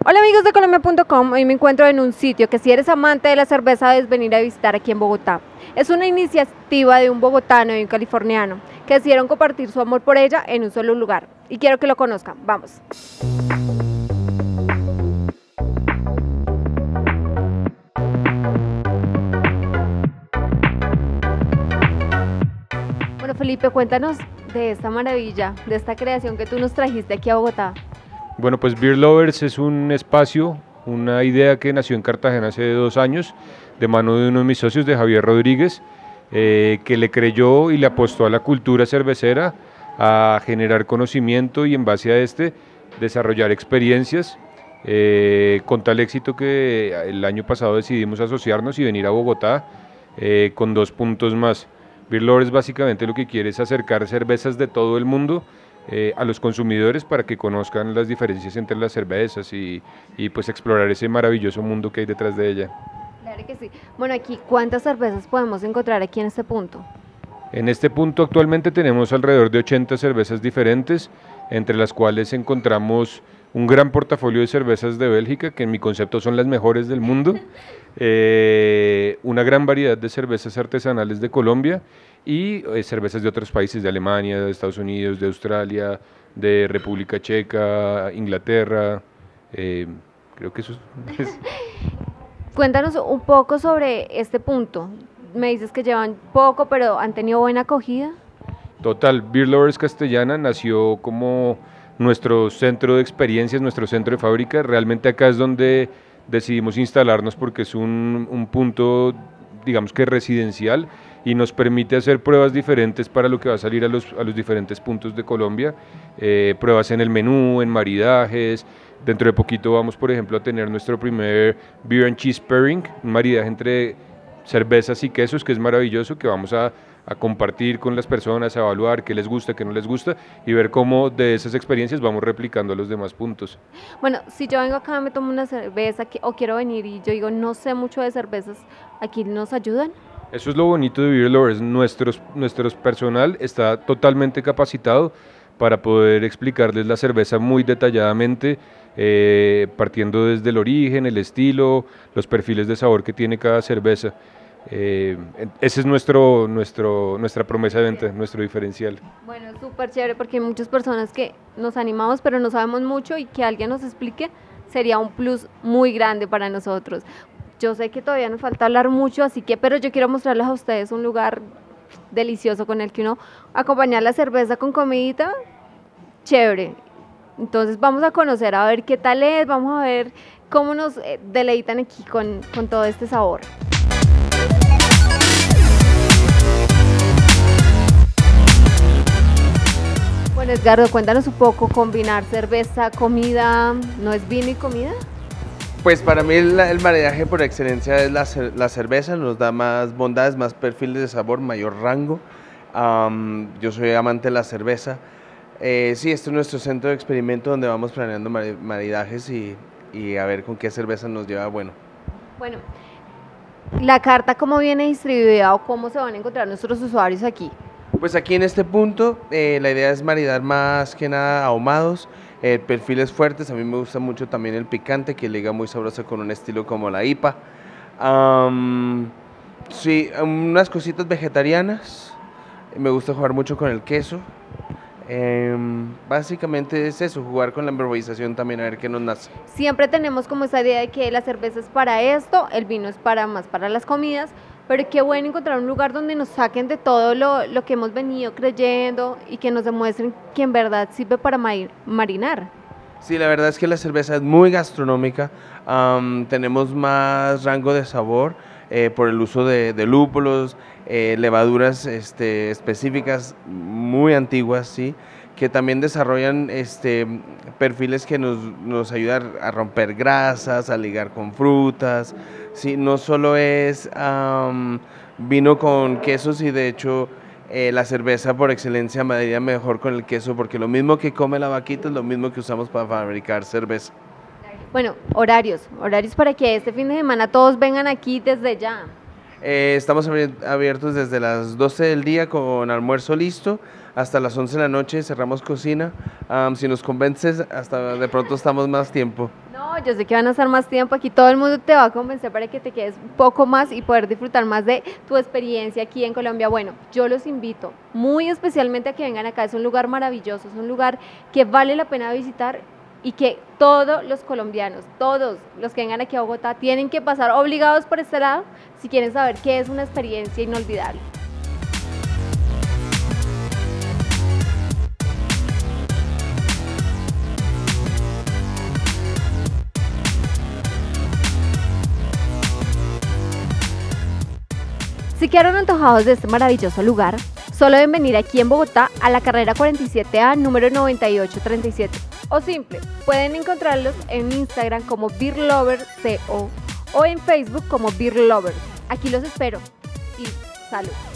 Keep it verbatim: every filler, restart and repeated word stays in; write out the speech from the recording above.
Hola amigos de Colombia punto com, hoy me encuentro en un sitio que si eres amante de la cerveza debes venir a visitar aquí en Bogotá. Es una iniciativa de un bogotano y un californiano que decidieron compartir su amor por ella en un solo lugar y quiero que lo conozcan, vamos. Bueno Felipe, cuéntanos de esta maravilla, de esta creación que tú nos trajiste aquí a Bogotá. Bueno, pues Beer Lovers es un espacio, una idea que nació en Cartagena hace dos años, de mano de uno de mis socios, de Javier Rodríguez, eh, que le creyó y le apostó a la cultura cervecera, a generar conocimiento y en base a este desarrollar experiencias, eh, con tal éxito que el año pasado decidimos asociarnos y venir a Bogotá eh, con dos puntos más. Beer Lovers básicamente lo que quiere es acercar cervezas de todo el mundo Eh, a los consumidores para que conozcan las diferencias entre las cervezas y, y pues explorar ese maravilloso mundo que hay detrás de ella. Claro que sí. Bueno, aquí, ¿cuántas cervezas podemos encontrar aquí en este punto? En este punto actualmente tenemos alrededor de ochenta cervezas diferentes, entre las cuales encontramos un gran portafolio de cervezas de Bélgica, que en mi concepto son las mejores del mundo, eh, una gran variedad de cervezas artesanales de Colombia y eh, cervezas de otros países, de Alemania, de Estados Unidos, de Australia, de República Checa, Inglaterra, eh, creo que eso es... Cuéntanos un poco sobre este punto. Me dices que llevan poco, pero han tenido buena acogida. Total, Beer Lovers Castellana nació como nuestro centro de experiencias, nuestro centro de fábrica. Realmente acá es donde decidimos instalarnos porque es un, un punto, digamos que residencial, y nos permite hacer pruebas diferentes para lo que va a salir a los, a los diferentes puntos de Colombia, eh, pruebas en el menú, en maridajes. Dentro de poquito vamos, por ejemplo, a tener nuestro primer Beer and Cheese Pairing, un maridaje entre cervezas y quesos que es maravilloso, que vamos a, a compartir con las personas, a evaluar qué les gusta, qué no les gusta y ver cómo de esas experiencias vamos replicando a los demás puntos. Bueno, si yo vengo acá, me tomo una cerveza que, o quiero venir y yo digo no sé mucho de cervezas, ¿aquí nos ayudan? Eso es lo bonito de Beer Lovers, nuestros, nuestro personal está totalmente capacitado para poder explicarles la cerveza muy detalladamente, eh, partiendo desde el origen, el estilo, los perfiles de sabor que tiene cada cerveza. Eh, ese es nuestro, nuestro, nuestra promesa de venta, nuestro diferencial. Bueno, súper chévere porque hay muchas personas que nos animamos pero no sabemos mucho y que alguien nos explique sería un plus muy grande para nosotros. Yo sé que todavía nos falta hablar mucho, así que, pero yo quiero mostrarles a ustedes un lugar delicioso con el que uno acompañar la cerveza con comidita, chévere. Entonces vamos a conocer, a ver qué tal es, vamos a ver cómo nos deleitan aquí con, con todo este sabor. Bueno, Edgardo, cuéntanos un poco, combinar cerveza, comida, ¿no es vino y comida? Pues para mí el, el maridaje por excelencia es la, la cerveza, nos da más bondades, más perfiles de sabor, mayor rango. Um, yo soy amante de la cerveza. Eh, sí, este es nuestro centro de experimento donde vamos planeando maridajes y, y a ver con qué cerveza nos lleva bueno. Bueno, la carta, ¿cómo viene distribuida o cómo se van a encontrar nuestros usuarios aquí? Pues aquí en este punto eh, la idea es maridar más que nada ahumados, eh, perfiles fuertes. A mí me gusta mucho también el picante, que liga muy sabroso con un estilo como la I P A. Um, sí, unas cositas vegetarianas. Me gusta jugar mucho con el queso. Eh, básicamente es eso, jugar con la improvisación también, a ver qué nos nace. Siempre tenemos como esa idea de que la cerveza es para esto, el vino es para más para las comidas, pero qué bueno encontrar un lugar donde nos saquen de todo lo, lo que hemos venido creyendo y que nos demuestren que en verdad sirve para marinar. Sí, la verdad es que la cerveza es muy gastronómica, um, tenemos más rango de sabor eh, por el uso de, de lúpulos, eh, levaduras este, específicas muy antiguas, ¿sí? Que también desarrollan este, perfiles que nos, nos ayudan a romper grasas, a ligar con frutas, ¿sí? No solo es um, vino con quesos y de hecho eh, la cerveza por excelencia me mejor con el queso porque lo mismo que come la vaquita es lo mismo que usamos para fabricar cerveza. Bueno, horarios, horarios para que este fin de semana todos vengan aquí desde ya. Eh, estamos abiertos desde las doce del día con almuerzo listo hasta las once de la noche, cerramos cocina. Um, si nos convences, hasta de pronto estamos más tiempo. No, No, yo sé que van a estar más tiempo aquí, todo el mundo te va a convencer para que te quedes un poco más y poder disfrutar más de tu experiencia aquí en Colombia. Bueno, yo los invito muy especialmente a que vengan acá, es un lugar maravilloso, es un lugar que vale la pena visitar y que todos los colombianos, todos los que vengan aquí a Bogotá tienen que pasar obligados por este lado si quieren saber qué es una experiencia inolvidable. Si quedaron antojados de este maravilloso lugar, solo deben venir aquí en Bogotá a la carrera cuarenta y siete A número noventa y ocho treinta y siete. O simple, pueden encontrarlos en Instagram como Beer Lovers C O o en Facebook como Beer Lovers. Aquí los espero y salud.